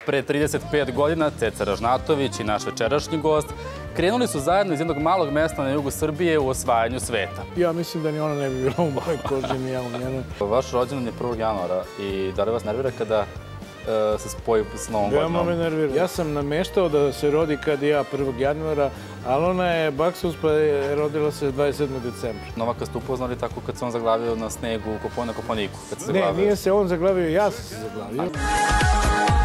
Pre 35 godina Ceca Ražnatović i naš večerašnji gost krenuli su zajedno iz jednog malog mesta na jugu Srbije u osvajanju sveta. Ja mislim da ni ona ne bi bila u mojoj koži, ni ja u njenoj. Vaš rođendan je 1. januara i da li vas nervira kada se spoji s Novom godinom? Veoma me nervira. Ja sam nameštao da se rodi kad ja 1. januara, ali ona je baksus pa je rodila se 27. decembra. Novaka ste upoznali tako kad se on zaglavio na snegu na Koponiku? Ne, nije se on zaglavio, ja sam se zaglavio.